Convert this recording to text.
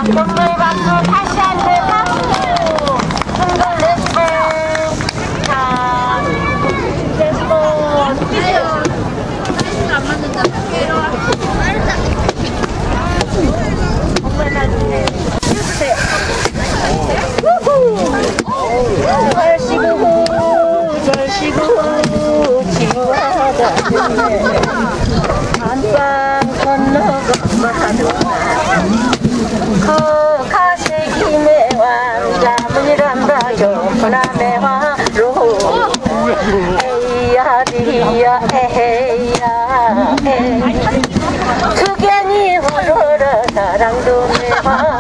선물 받고 다시 한번 박수. 흔들렸고 자 됐고 안 맞는다. 정말 나중에 해주세요. 잘 쉬고 지화가 안방 건너고 마누나 가시김에 왕자문이란다 경포남의 화로 에이야 디야 에헤야 에 그견이 오로라 사랑도 내화